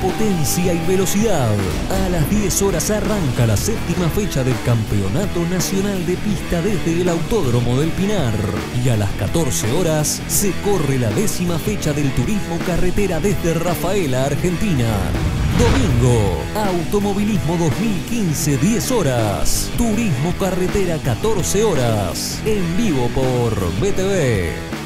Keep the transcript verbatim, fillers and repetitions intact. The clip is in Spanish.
potencia y velocidad. A las diez horas arranca la séptima fecha del Campeonato Nacional de Pista desde el Autódromo del Pinar. Y a las catorce horas se corre la décima fecha del Turismo Carretera desde Rafaela, Argentina. Domingo, Automovilismo dos mil quince, diez horas. Turismo Carretera, catorce horas. En vivo por B T V.